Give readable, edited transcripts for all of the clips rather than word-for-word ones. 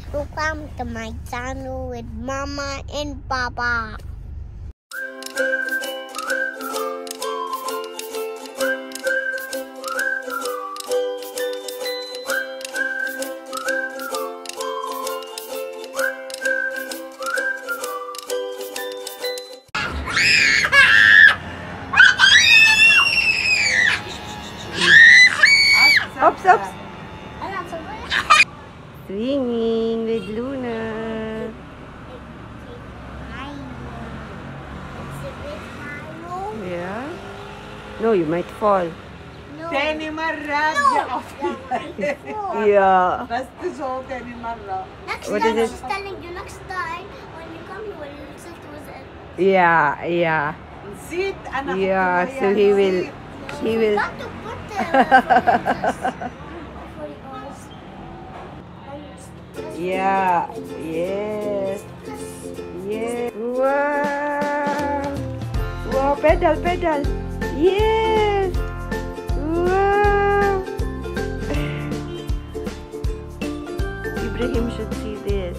Welcome to my channel with Mama and Papa. Oops, oops. Swinging with Luna. Yeah. No, you might fall. تاني مرة Yeah. بس تجو تاني مرة. What is it? She's telling you next time when you come you will sit with it. Yeah, yeah. نسيت أنا. Yeah, so he will. Got to put the Yeah. Yes. Yes. Wow. Wow, pedal, pedal. Yes. Wow. Ibrahim should see this.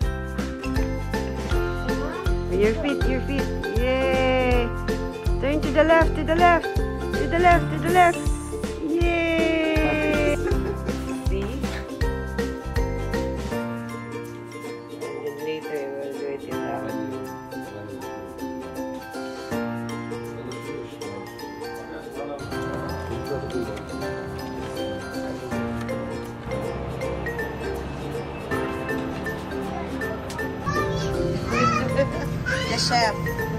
Your feet, your feet. Yay. Turn to the left, to the left. To the left, to the left. Yay. See? And then later we'll do it in that. The chef.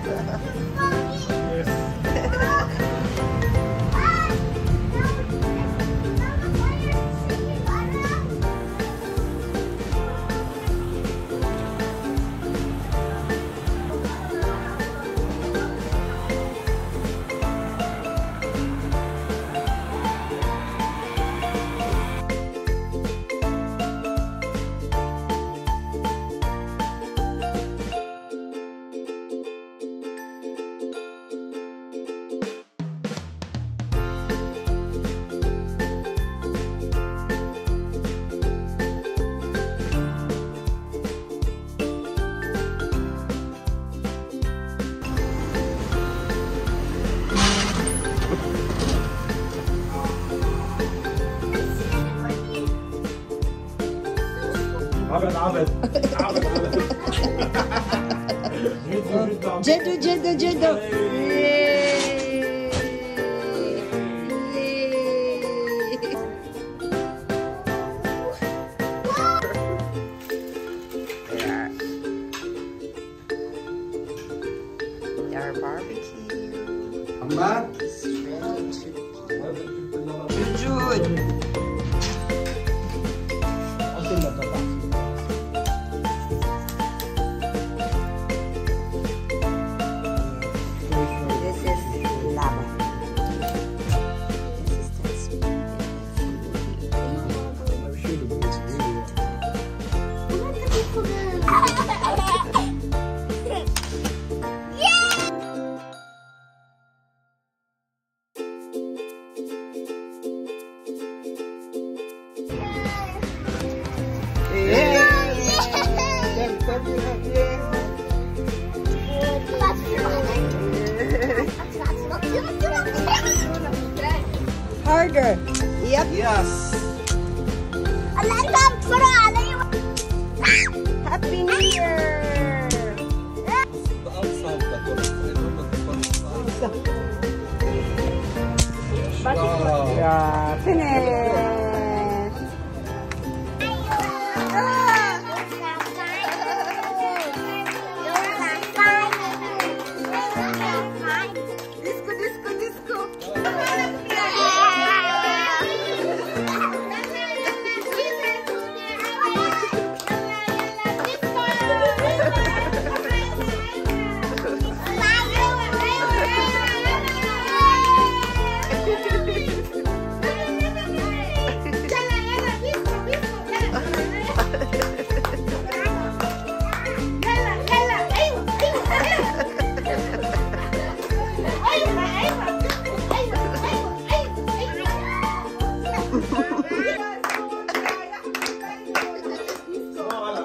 عبد عبد عبد عبد جدو جدو جدو. Our barbecue. عمار Jude. This is lava. This is that harder. Yep. Yes. Happy New Year. The outside wow. Yeah, finish. Disco, disco, disco.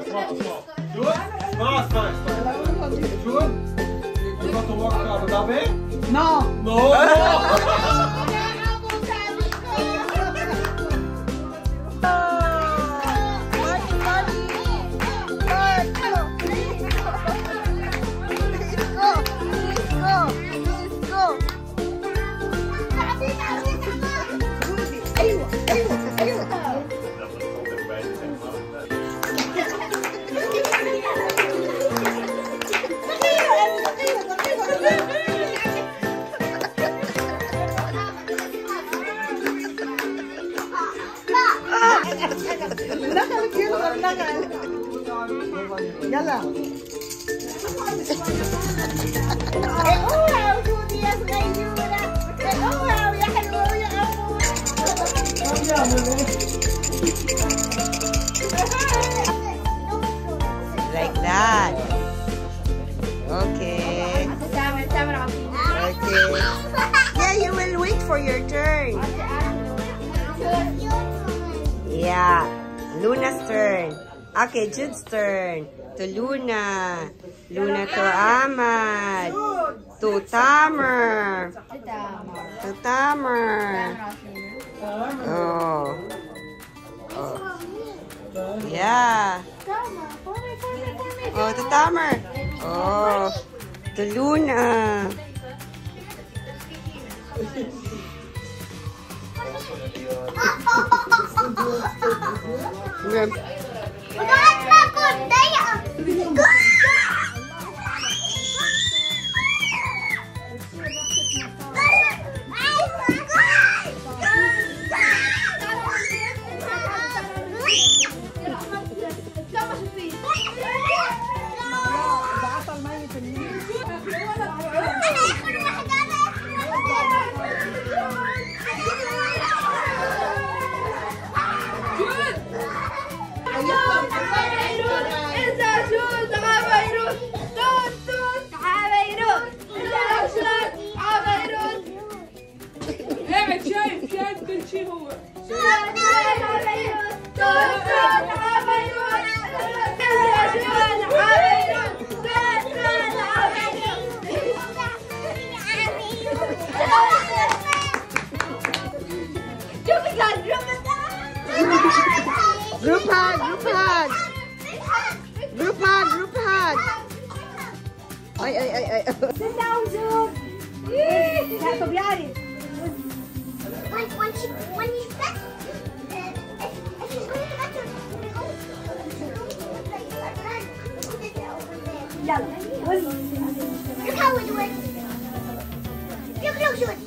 June? You got to work in Abu Dhabi? No. No! يلا اوعى وجودي يا صغيرة، اوعى ويا حلوة ويا أمور. Like that. Okay. Okay. Yeah, you will wait for your turn. Yeah. Luna's turn. Okay, Jude's turn. To Luna. Luna to Ahmad. To Tamer. To Tamer. Oh. Oh. Yeah. Oh, to Tamer. Oh. To Luna. شايف كل شيء هو Group hug, group hug. Group hug, group hug. Ay, ay, ay, ay. Sit down, Jude. طب يعرف When you set, look how it works. Look, Jude.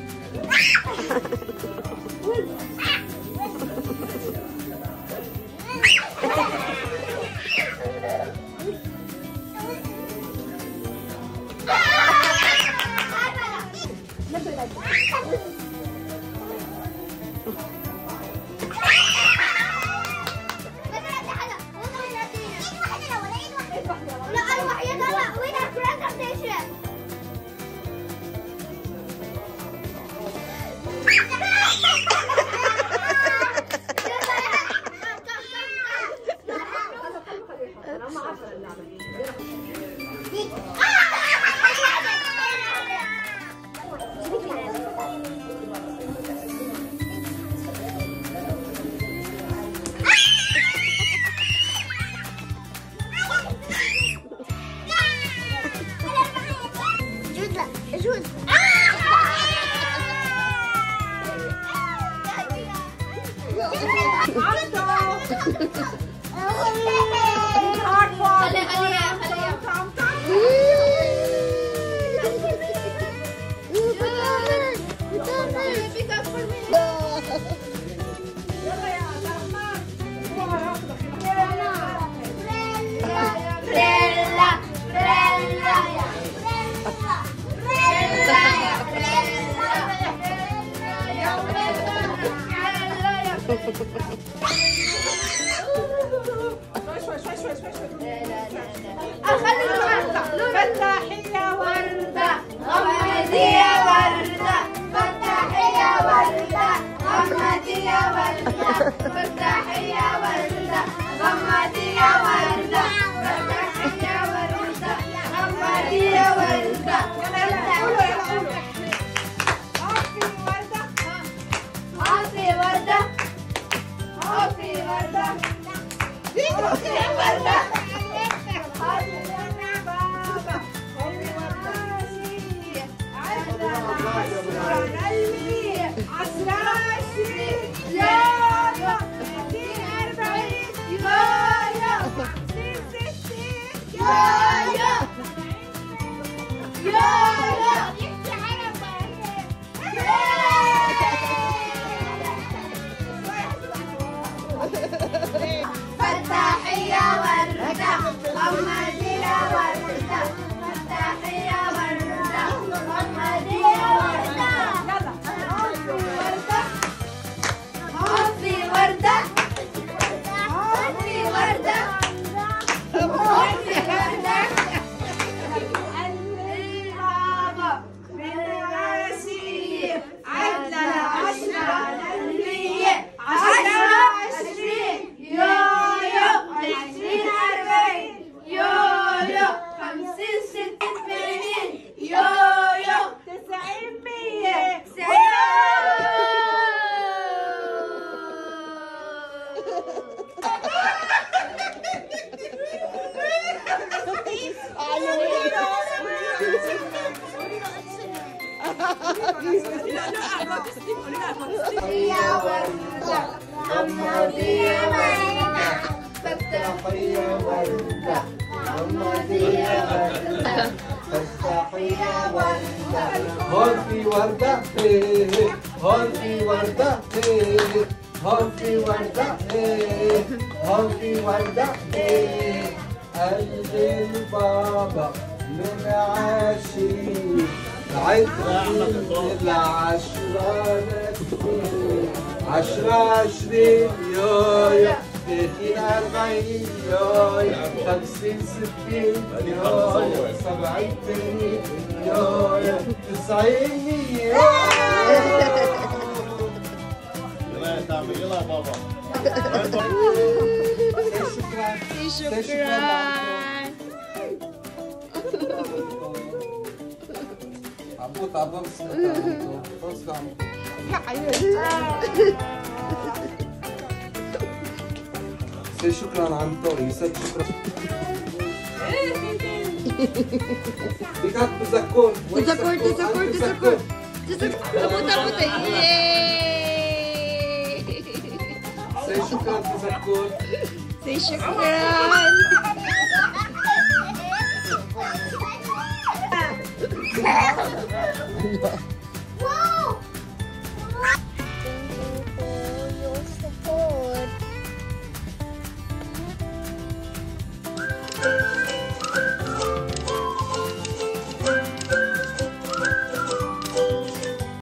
فتحية وردة غمدية وردة فتحية وردة غمدية وردة فتحية وردة غمدية وردة فتحية وردة غمدية وردة فتحية وردة غمدية وردة هوفي وردة هوفي وردة هوفي وردة البابا بالراسية عدنا 10 المية 10 يويو 20 40 يويو 50 60 80 يويو 90 100 يا وردة غمضية وردة فتحية وردة غمضية وردة فتحية وردة هون في وردة ايه هون في وردة ايه هون في وردة ايه هون في وردة ايه قلب البابا من عاشي عدل العشرة نكفي 10 20 يويا 30 40 يويا 50 60 يويا 70 80 يويا 90 يلا يا بابا. شكرا. عبود عبود سي شكرا عمتو يسد شكرا بيكات تذكر تذكر أبوت سي شكرا تذكر سي شكرا Wow!